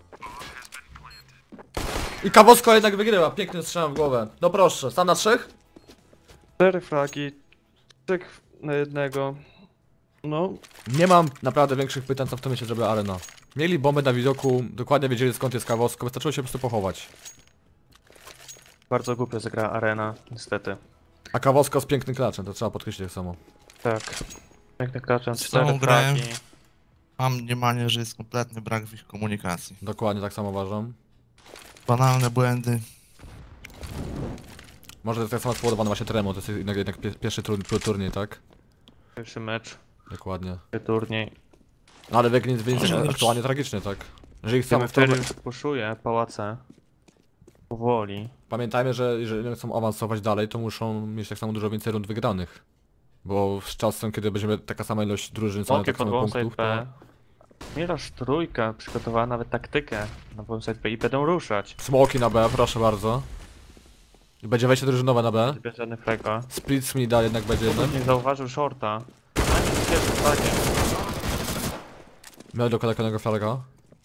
Speaker 1: I Kawałka jednak wygrywa, piękny strzał w głowę. No proszę, sam na trzech?
Speaker 2: Cztery fragi, tyk na jednego. No,
Speaker 1: Nie mam naprawdę większych pytań, co w tym myślę, żeby arena. Mieli bombę na widoku, dokładnie wiedzieli skąd jest Kawałko, wystarczyło się po prostu pochować.
Speaker 2: bardzo głupio zagrała arena, niestety.
Speaker 1: A Kawałko z pięknym klaczem, to trzeba podkreślić tak samo.
Speaker 2: Tak. Jak tak klaczem,
Speaker 3: Z
Speaker 2: cztery
Speaker 3: tą grałem.
Speaker 2: fragi.
Speaker 3: Mam mniemanie, że jest kompletny brak w ich komunikacji.
Speaker 1: Dokładnie tak samo uważam.
Speaker 3: Banalne błędy.
Speaker 1: Może to jest tak samo spowodowane właśnie tremą, to jest jednak, jednak pie- pierwszy tur turniej, tak?
Speaker 2: Pierwszy mecz,
Speaker 1: Dokładnie.
Speaker 2: turniej.
Speaker 1: No ale wynik wynik jest
Speaker 3: Może-
Speaker 1: aktualnie tragiczny, tak? Jeżeli chcą,
Speaker 2: Chcemy
Speaker 1: chcą,
Speaker 2: wtedy już puszuje pałace. Powoli.
Speaker 1: pamiętajmy, że jeżeli chcą awansować dalej, to muszą mieć tak samo dużo więcej rund wygranych. Bo z czasem, kiedy będziemy taka sama ilość drużyn, co mają
Speaker 2: Smoki
Speaker 1: tak
Speaker 2: pod
Speaker 1: samo
Speaker 2: bonsai
Speaker 1: punktów, to...
Speaker 2: B. Miraż trójka przygotowała nawet taktykę na bonsai B i będą ruszać.
Speaker 1: Smoki na B, proszę bardzo. I będzie wejście drużynowe na B.
Speaker 2: Bez żadnych fleka.
Speaker 1: Split mi da jednak będzie jeden.
Speaker 2: Nie zauważył shorta. Najpierw pierwszy flagiem.
Speaker 1: Miał do kolejnego flaga.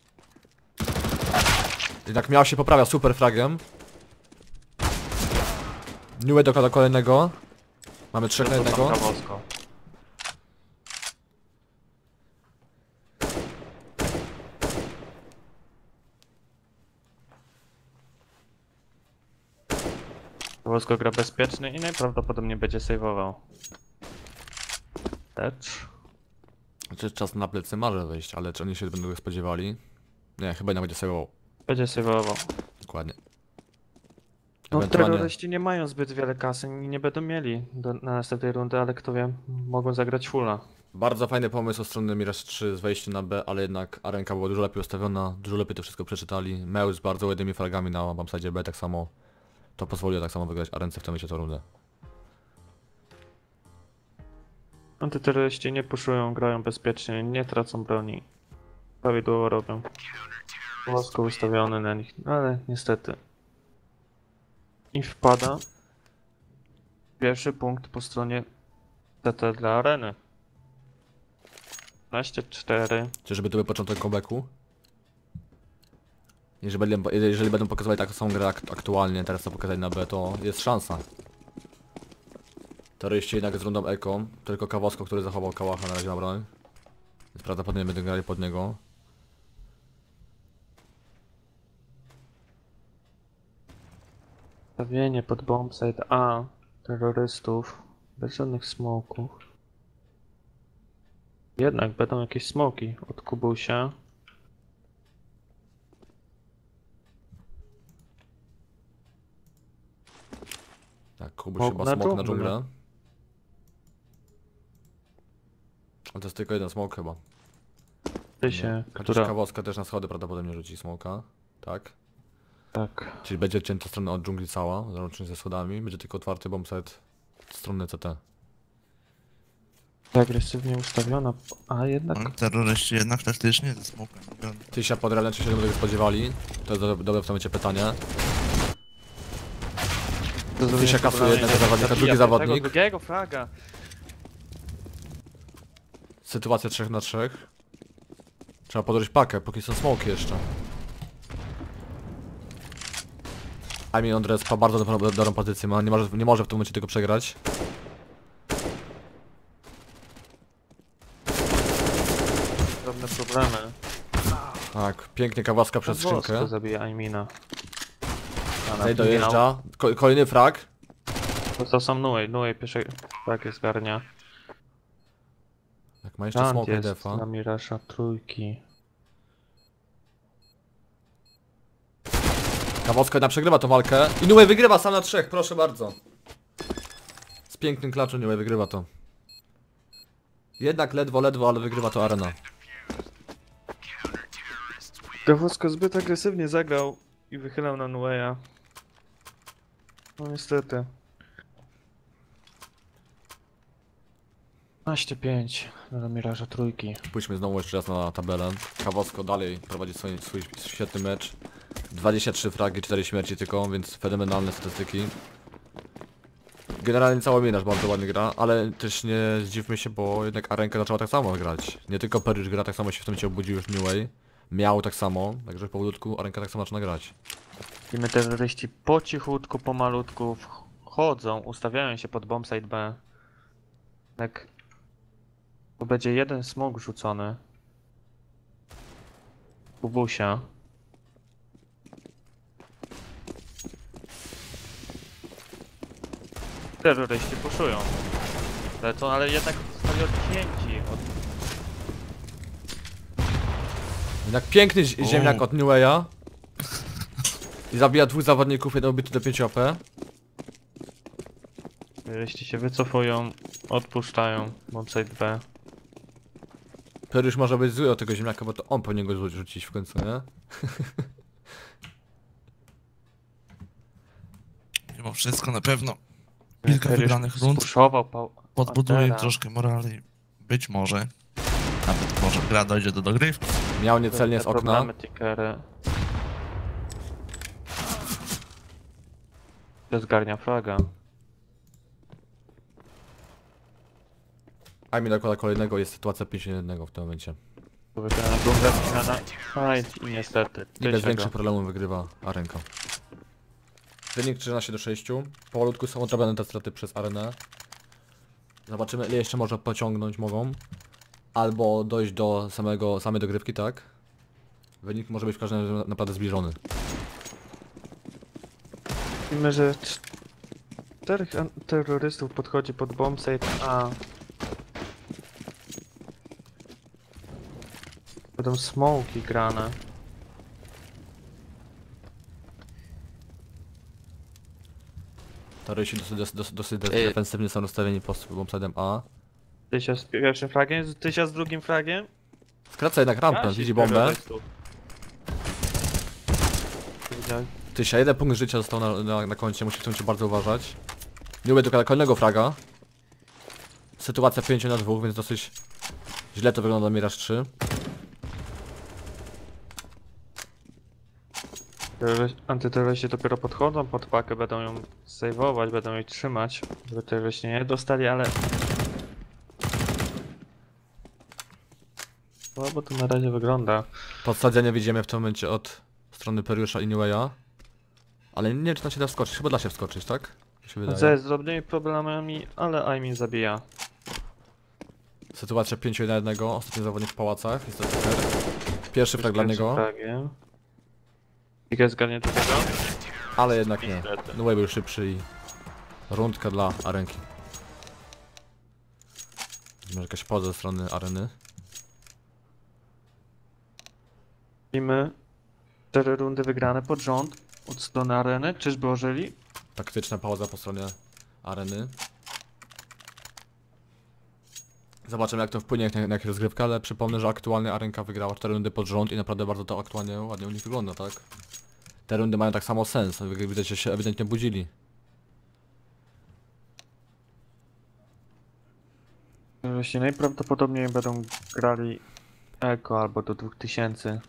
Speaker 1: Jednak miał się poprawia super fragiem. Niue do do kolejnego. Mamy trzech na jednego.
Speaker 2: Kawałko. Kawałko gra bezpieczny i najprawdopodobniej będzie saveował. Lecz.
Speaker 1: Znaczy czas na plecy może wejść, ale czy oni się będą spodziewali? Nie, chyba nie będzie saveował.
Speaker 2: Będzie saveował.
Speaker 1: Dokładnie.
Speaker 2: No
Speaker 1: Ewentualnie-
Speaker 2: terroryści nie mają zbyt wiele kasy i nie będą mieli do, na następnej rundy, ale kto wie, mogą zagrać fulla.
Speaker 1: Bardzo fajny pomysł od strony Mirage trzy z wejściem na B, ale jednak arenka była dużo lepiej ustawiona, dużo lepiej to wszystko przeczytali. Meł z bardzo ładnymi fragami na bombsite B, tak samo. To pozwoliło tak samo wygrać arence w tym momencie tę rundę.
Speaker 2: Antyterroryści nie puszują, grają bezpiecznie, nie tracą broni. Prawidłowo robią. Łasko ustawiony na nich, ale niestety. I wpada pierwszy punkt po stronie T T dla areny. piętnaście cztery.
Speaker 1: Czyżby to był początek comebacku? Jeżeli będą, jeżeli będą pokazywali taką samą grę ak aktualnie, teraz co pokazali na B, to jest szansa. Terroryści jednak z rundą Eko, tylko Kawałko, który zachował kałacha na razie na broń. Więc prawdopodobnie będą grali pod niego.
Speaker 2: Stawienie pod bombsite A terrorystów bez żadnych smoków. Jednak będą jakieś smoki od Kubusia.
Speaker 1: Tak, Kubuś
Speaker 2: Smok
Speaker 1: chyba
Speaker 2: na
Speaker 1: smok na
Speaker 2: dżunglę.
Speaker 1: dżunglę. Ale to jest tylko jeden smok chyba.
Speaker 2: Ty się,
Speaker 1: Nie. Chociaż
Speaker 2: która...
Speaker 1: Kawałka też na schody prawdopodobnie rzuci smoka. Tak.
Speaker 2: Tak.
Speaker 1: Czyli będzie odcięta strona od dżungli cała, załącznie ze schodami. Będzie tylko otwarty bombsite od strony C T.
Speaker 2: Agresywnie ustawiona, a jednak...
Speaker 3: No, terroryści jednak taktycznie ze smokiem.
Speaker 1: Tysia pod realem, czy się tego spodziewali? To jest do- dobre w tym momencie pytanie. Tysia kasuje jednego zawodnika, drugi zawodnik.
Speaker 2: Drugiego fraga.
Speaker 1: Sytuacja trzech na trzech. Trzeba podłożyć pakę, póki są smoki jeszcze. I mean Andres ma bardzo dobrą, dobrą pozycję, ma, nie, może, nie może w tym momencie tego przegrać.
Speaker 2: Drobne problemy.
Speaker 1: Tak, pięknie Kawałka przez
Speaker 2: Włosko
Speaker 1: skrzynkę.
Speaker 2: zabija Aimina.
Speaker 1: Tutaj dojeżdża. Ko kolejny frag.
Speaker 2: To są Nue, Nue pierwszy frag jest garnia.
Speaker 1: Jak ma jeszcze
Speaker 2: Tant
Speaker 1: smoka i
Speaker 2: jest
Speaker 1: defa.
Speaker 2: na Mirasza trójki.
Speaker 1: Kawałka jednak przegrywa tą walkę. I Nue wygrywa sam na trzech, proszę bardzo. pięknym klaczem New wygrywa to. Jednak ledwo, ledwo, ale wygrywa to Arena.
Speaker 2: Gawusko zbyt agresywnie zagrał i wychylał na Nueya. No niestety. piętnaście pięć na Miraża trójki.
Speaker 1: Pójdźmy znowu jeszcze raz na tabelę. Kawowsko dalej prowadzi swój, swój świetny mecz. dwadzieścia trzy fragi, cztery śmierci tylko, więc fenomenalne statystyki. Generalnie cały Miraż bardzo ładnie gra, ale też nie zdziwmy się, bo jednak Arenka zaczęła tak samo grać. Nie tylko Perish gra, tak samo się w tym momencie obudził już New Way. Miał tak samo, także powolutku Arenka tak samo zaczyna grać.
Speaker 2: I my terroryści po cichutku, pomalutku wchodzą, ustawiają się pod bombsite B. Jak tu będzie jeden smog rzucony. Kubusia. Terroryści puszują. Lecą, ale jednak zostali odcięci od...
Speaker 1: Jednak piękny zi- ziemniak od New Way'a. I zabija dwóch zawodników, jeden ubity do pięciu A P.
Speaker 2: Terroryści się wycofują, odpuszczają bombsite B.
Speaker 1: Perish może być zły od tego ziemniaka, bo to on powinien go rzu- rzucić w końcu, nie?
Speaker 3: Mimo wszystko na pewno kilka
Speaker 2: Terroryści
Speaker 3: wygranych rund
Speaker 2: spuszował pał...
Speaker 3: podbuduje
Speaker 2: Pantera.
Speaker 3: troszkę morali. Być może. Nawet może gra dojdzie do dogrywki.
Speaker 1: Miał niecelnie z
Speaker 2: Te
Speaker 1: okna.
Speaker 2: problemy, tickery. To zgarnia fraga.
Speaker 1: A mi dokłada kolejnego, jest sytuacja pięć na jeden w tym momencie.
Speaker 2: Wygrana dżungla wcinana. Aj, i niestety.
Speaker 1: I bez
Speaker 2: Trzeciego.
Speaker 1: większych problemów wygrywa Arenka. Wynik trzynaście do sześciu. Powolutku są odrobione te straty przez Arenę. Zobaczymy, ile jeszcze może pociągnąć mogą. Albo dojść do samego, samej dogrywki, tak? Wynik może być w każdym razie naprawdę zbliżony.
Speaker 2: Widzimy, że czterech an- terrorystów podchodzi pod bombsite A. Będą smoki grane.
Speaker 1: Tarysi dosyć, dosyć, dosyć, dosyć
Speaker 4: Ej.
Speaker 1: defensywnie są rozstawieni pod bombsidem A.
Speaker 2: Tysia z pierwszym fragiem, Tysia z drugim fragiem.
Speaker 1: Skraca jednak rampę,
Speaker 2: Gasi
Speaker 1: widzi bombę.
Speaker 2: terrorystów. Widziałeś?
Speaker 1: Tysia, jeden punkt życia został na, na, na koncie, musi w tym momencie bardzo uważać. Nie lubię tylko kolejnego fraga. Sytuacja pięć na dwa, więc dosyć źle to wygląda Mirage trzy.
Speaker 2: Terrory- Antyterroryści dopiero podchodzą pod pakę, będą ją save'ować, będą jej trzymać, żeby terroryści nie dostali, ale... No bo to na razie wygląda.
Speaker 1: Podsadziania widzimy w tym momencie od strony Periusza i New Way'a. Ale nie wiem, czy tam się da wskoczyć, chyba da się wskoczyć, tak? Mi się wydaje.
Speaker 2: Ze z drobnymi problemami, ale Aimin zabija.
Speaker 1: Sytuacja pięć na jeden, ostatni zawodnik w pałacach, jest to super. Pierwszy frag dla niego,
Speaker 2: Fragiem. Ticket zgarnie do tego?
Speaker 1: ale jednak nie.
Speaker 2: Niestety.
Speaker 1: New Way był szybszy i rundka dla Arenki. Może jakaś poza ze strony Areny.
Speaker 2: Widzimy cztery rundy wygrane pod rząd od strony areny. Czyżby ożyli?
Speaker 1: Taktyczna pauza po stronie Areny. Zobaczymy, jak to wpłynie na, na jakąś rozgrywkę, ale przypomnę, że aktualnie Arenka wygrała cztery rundy pod rząd i naprawdę bardzo to aktualnie ładnie u nich wygląda, tak? Te rundy mają tak samo sens, widać, że się ewidentnie budzili.
Speaker 2: Jeśli najprawdopodobniej będą grali Eko albo do dwóch tysięcy.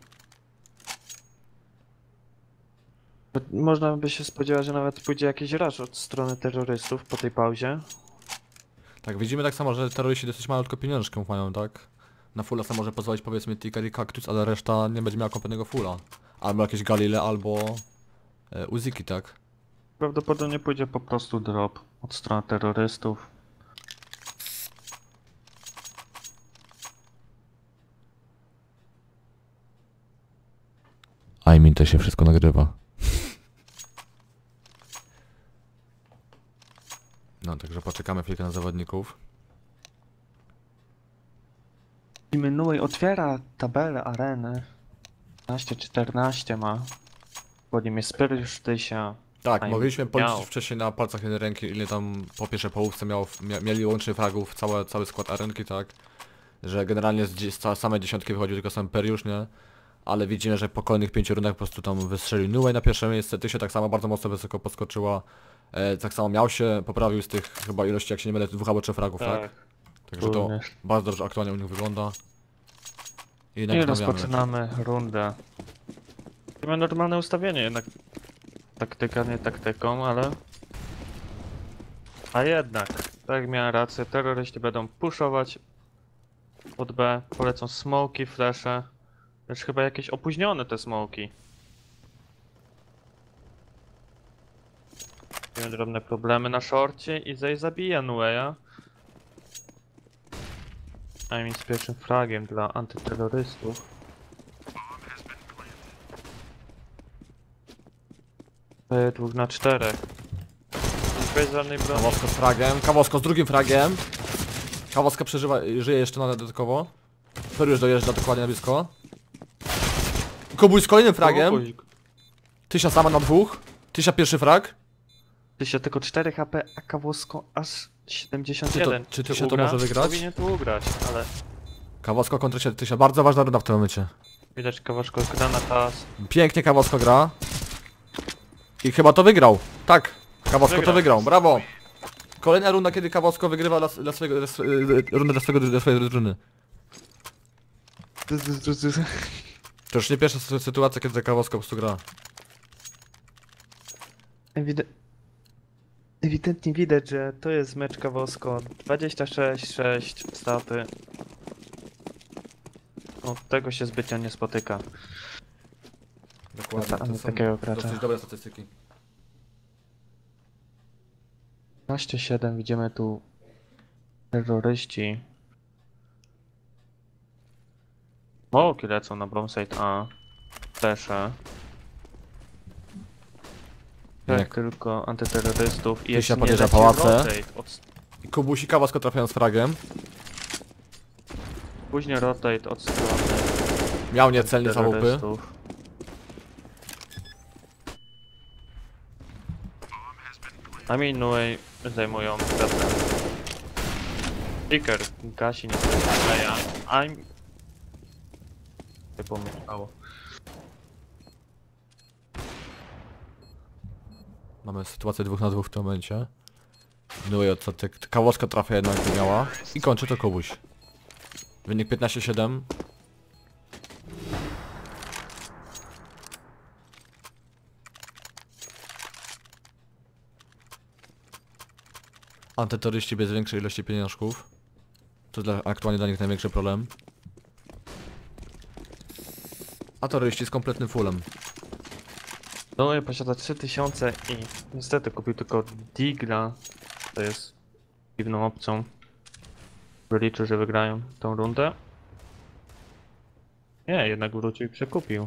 Speaker 2: Można by się spodziewać, że nawet pójdzie jakiś rush od strony terrorystów po tej pauzie.
Speaker 1: Tak, widzimy tak samo, że terroryści dosyć malutko pieniążków mają, tak? Na fulla sobie może pozwolić powiedzmy Ticker i Cactus, ale reszta nie będzie miała kompletnego fulla. Albo jakieś Galile, albo e, Uziki, tak?
Speaker 2: Prawdopodobnie pójdzie po prostu drop od strony terrorystów.
Speaker 1: I mean, to się wszystko nagrywa. No, także poczekamy chwilkę na zawodników.
Speaker 2: Minuje otwiera tabelę areny. piętnaście czternaście ma. Po nim jest Periusz Tysia.
Speaker 1: Tak,
Speaker 2: A im
Speaker 1: mogliśmy
Speaker 2: miał.
Speaker 1: policzyć wcześniej na palcach jednej ręki, ile tam po pierwszej połówce miał, mia, mieli łącznie fragów, całe, cały skład arenki, tak? Że generalnie z, dzie- z ca- same dziesiątki wychodził tylko sam Periusz, nie? Ale widzimy, że po kolejnych pięciu rundach po prostu tam wystrzelił Nuey na pierwsze miejsce, Tysia tak samo bardzo mocno wysoko podskoczyła. E, tak samo miał się, poprawił z tych chyba ilości, jak się nie mylę, dwóch albo trzech fragów, tak?
Speaker 2: Tak.
Speaker 1: Także to
Speaker 2: Również.
Speaker 1: bardzo dobrze aktualnie u nich wygląda. I
Speaker 2: I
Speaker 1: nagmawiamy.
Speaker 2: rozpoczynamy rundę. Mamy normalne ustawienie, jednak taktyka nie taktyką, ale... A jednak, tak jak miałem rację, terroryści będą puszować pod B, polecą smoki, flesze. Lecz chyba jakieś opóźnione te smoki. Mamy drobne problemy na szorcie i Zay zabija Nueya. A mi z pierwszym fragiem dla antyterrorystów. E, Dwóch na czterech. Bez żadnej broni.
Speaker 1: Kawosko z fragiem, Kawosko z drugim fragiem. Kawoska przeżywa, żyje jeszcze na dodatkowo. Periusz dojeżdża dokładnie na blisko. Kobuj z kolejnym fragiem.
Speaker 2: Kubuś,
Speaker 1: Tysia sama na dwóch. Tysia pierwszy frag.
Speaker 2: Ty się tylko cztery H P, a Kawusko aż siedemdziesiąt jeden.
Speaker 1: Czy to- czy
Speaker 2: Ty
Speaker 1: Tysia to
Speaker 2: ugra?
Speaker 1: może wygrać?
Speaker 2: Powinien tu ugrać, ale
Speaker 1: Kawosko kontra się Tysia. Bardzo ważna runda w tym momencie.
Speaker 2: widać Kawuszko gra na czas.
Speaker 1: Pięknie Kawosko gra. I chyba to wygrał. Tak. Kawosko to
Speaker 2: Wygrał.
Speaker 1: wygrał. Brawo. Kolejna runda, kiedy Kawosko wygrywa dla, dla swojego, dla, swe- rundę dla, swojego, dla swojej drużyny. To już nie pierwsza sy- sytuacja, kiedy Kawosko po prostu gra.
Speaker 2: Ewide... Ewidentnie widać, że to jest mecz Kawusko. dwadzieścia sześć sześć staty. No, tego się zbytnio nie spotyka.
Speaker 1: Dokładnie.
Speaker 2: A nie
Speaker 1: To są
Speaker 2: takiego gracza.
Speaker 1: dosyć dobre statystyki.
Speaker 2: piętnaście siedem, widzimy tu terroryści. Smoki lecą na bombsite A. Flesze. Tak,
Speaker 1: Jak-
Speaker 2: tylko antyterrorystów i
Speaker 1: Tysia
Speaker 2: jeszcze nie
Speaker 1: podjeżdża
Speaker 2: leci
Speaker 1: pałace.
Speaker 2: rotate. Od...
Speaker 1: I Kubusi Kawosko trafiają z fragiem.
Speaker 2: Później rotate od strony
Speaker 1: Miał niecelnie za łupy.
Speaker 2: terrorystów. A mi Nuey zajmują pewne. Picker gasi niestety Nueya. I'm... Nie pomyślało.
Speaker 1: Mamy sytuację dwóch na dwóch w tym momencie. Nuey odsetek. Kawoska trafia jednak nie miała. I kończy to Kubuś. Wynik piętnaście siedem. Antyterroryści bez większej ilości pieniążków. To dla, aktualnie dla nich największy problem. A terroryści z kompletnym fullem.
Speaker 2: Nuey posiada trzy tysiące i niestety kupił tylko Digla. To jest dziwną opcją. Liczył, że wygrają tą rundę. Nie, jednak wrócił i przekupił.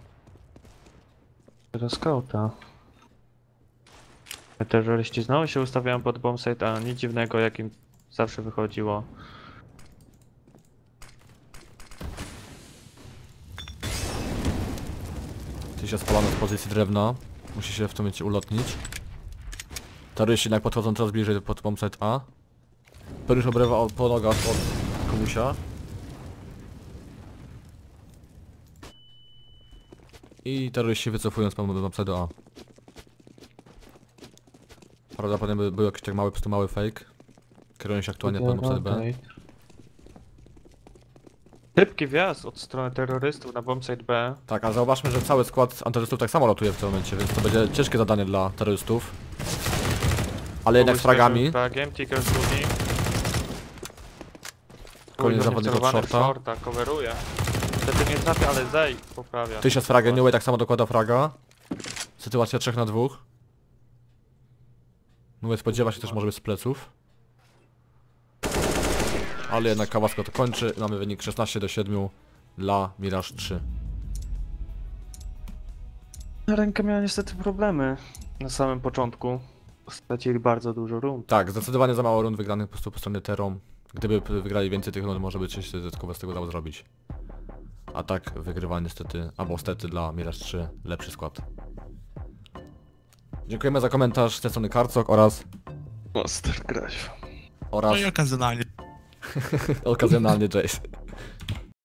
Speaker 2: Do scouta. Terroryści znowu się ustawiają pod bombsite, a nic dziwnego, jak im zawsze wychodziło.
Speaker 1: Tysia spalony z pozycji drewna. Musi się w tym momencie ulotnić. Terroryści jednak podchodzą coraz bliżej pod bombsite A. Periusz obrywa od, po nogach od Kubusia. I terroryści wycofują z bombsite A. Prawdopodobnie by- był jakiś tak mały, po prostu mały fake. Kierują się aktualnie pod bombsite B.
Speaker 2: Szybki wjazd od strony terrorystów na bombsite B.
Speaker 1: Tak, a zauważmy, że cały skład antyterrorystów tak samo lotuje w tym momencie, więc to będzie ciężkie zadanie dla terrorystów. Ale jednak z fragami.
Speaker 2: Fragiem, Ticker z drugi.
Speaker 1: Kolejny
Speaker 2: Kurde,
Speaker 1: zawodnik od
Speaker 2: wcelowany w
Speaker 1: shorta.
Speaker 2: shorta, coveruje. Niestety nie trafia, ale Zay poprawia.
Speaker 1: Tysia z fragiem, Nuey tak samo dokłada fraga. Sytuacja trzech na dwóch. Nuey spodziewa się też może być z pleców. Ale jednak Kawasko to kończy. Mamy wynik szesnaście do siedmiu dla Mirage trzy.
Speaker 2: Ręka miała niestety problemy na samym początku. Stracili bardzo dużo rund.
Speaker 1: Tak, zdecydowanie za mało rund wygranych po prostu po stronie Terom. Gdyby wygrali więcej tych rund, może by coś dodatkowo z tego dało zrobić. A tak wygrywa niestety, albo stety dla Mirage trzy lepszy skład. Dziękujemy za komentarz z tej strony Karcok oraz...
Speaker 2: Monster Grave.
Speaker 1: oraz...
Speaker 3: No i okazjonalnie.
Speaker 1: okazjonalnie Jace.